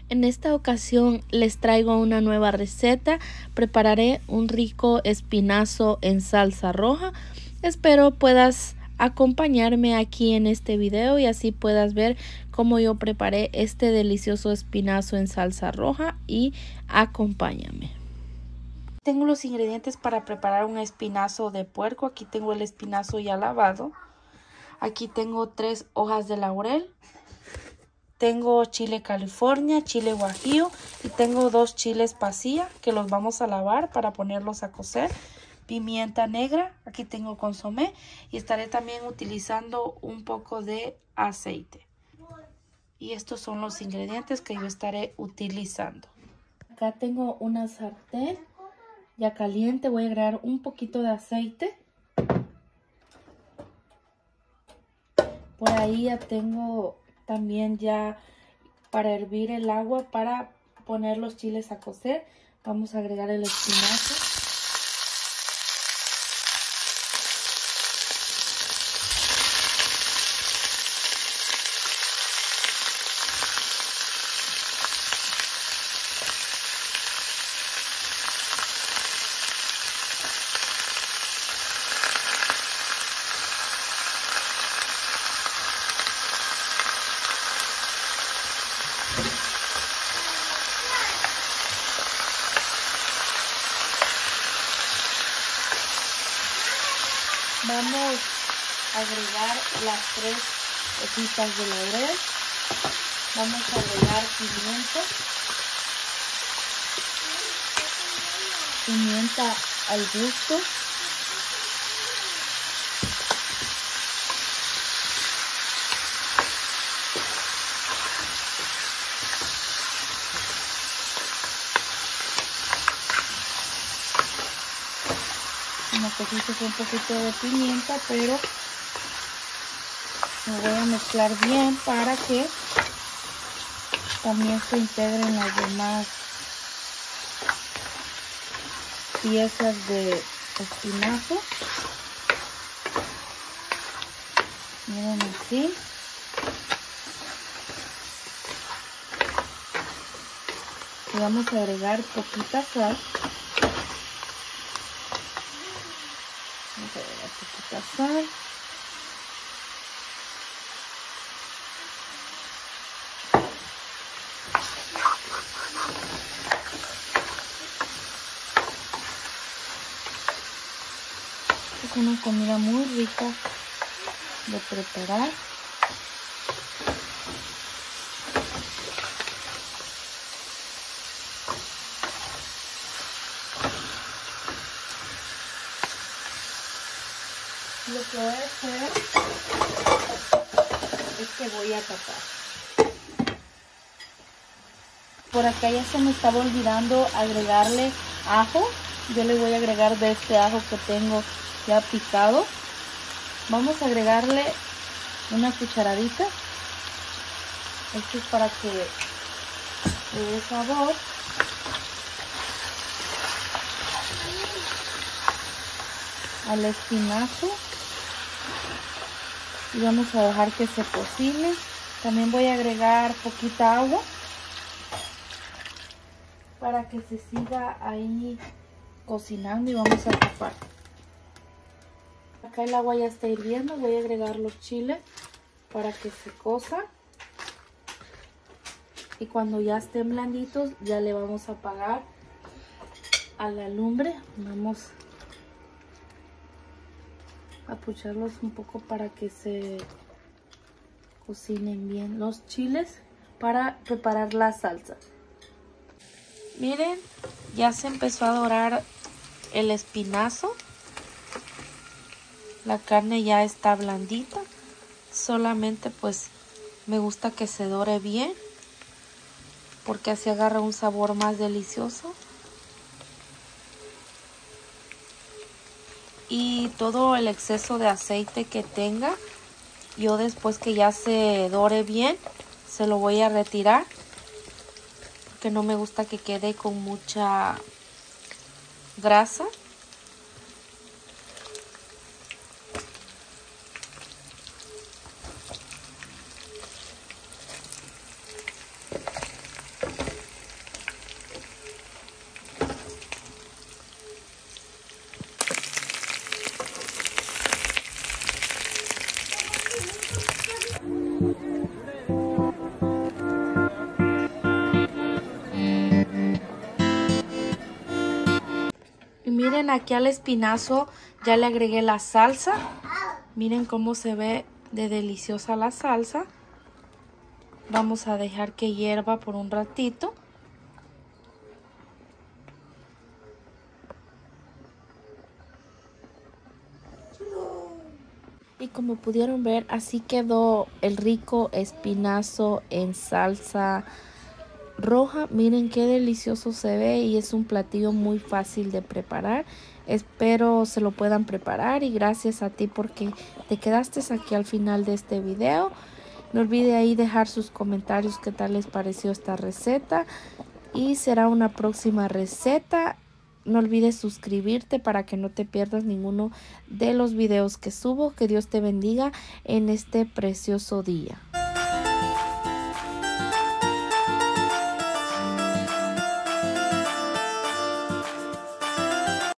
En esta ocasión les traigo una nueva receta. Prepararé un rico espinazo en salsa roja. Espero puedas acompañarme aquí en este video y así puedas ver cómo yo preparé este delicioso espinazo en salsa roja y acompáñame. Tengo los ingredientes para preparar un espinazo de puerco. Aquí tengo el espinazo ya lavado. Aquí tengo 3 hojas de laurel. Tengo chile California, chile guajillo y tengo 2 chiles pasilla que los vamos a lavar para ponerlos a cocer. Pimienta negra, aquí tengo consomé y estaré también utilizando un poco de aceite. Y estos son los ingredientes que yo estaré utilizando. Acá tengo una sartén ya caliente, voy a agregar un poquito de aceite. Por ahí ya tengo también ya para hervir el agua para poner los chiles a cocer. Vamos a agregar el espinazo. Vamos a agregar las 3 hojitas de laurel. Vamos a agregar pimienta al gusto. Necesito un poquito de pimienta, pero me voy a mezclar bien para que también se integren las demás piezas de espinazo. Miren así. Y vamos a agregar poquita sal. Vamos a agregar poquita sal. Es una comida muy rica de preparar. Lo que voy a hacer es que voy a tapar. Por acá ya se me estaba olvidando agregarle ajo. Yo le voy a agregar de este ajo que tengo ya picado. Vamos a agregarle una cucharadita. Esto es para que le dé sabor. Al espinazo. Y vamos a dejar que se cocine. También voy a agregar poquita agua para que se siga ahí cocinando y vamos a tapar. Acá el agua ya está hirviendo. Voy a agregar los chiles para que se cosan. Y cuando ya estén blanditos ya le vamos a apagar a la lumbre. Vamos a pucharlos un poco para que se cocinen bien los chiles para preparar la salsa. Miren, ya se empezó a dorar el espinazo. La carne ya está blandita. Solamente pues me gusta que se dore bien, porque así agarra un sabor más delicioso. Y todo el exceso de aceite que tenga, yo después que ya se dore bien, se lo voy a retirar, porque no me gusta que quede con mucha grasa. Y miren, aquí al espinazo ya le agregué la salsa. Miren cómo se ve de deliciosa la salsa. Vamos a dejar que hierva por un ratito. Y como pudieron ver, así quedó el rico espinazo en salsa roja. Miren qué delicioso se ve y es un platillo muy fácil de preparar. Espero se lo puedan preparar y gracias a ti porque te quedaste aquí al final de este video. No olvide ahí dejar sus comentarios qué tal les pareció esta receta y será una próxima receta. No olvides suscribirte para que no te pierdas ninguno de los videos que subo. Que Dios te bendiga en este precioso día.